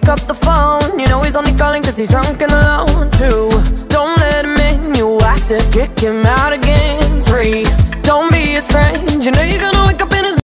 pick up the phone. You know he's only calling cause he's drunk and alone too. Don't let him in, you have to kick him out again.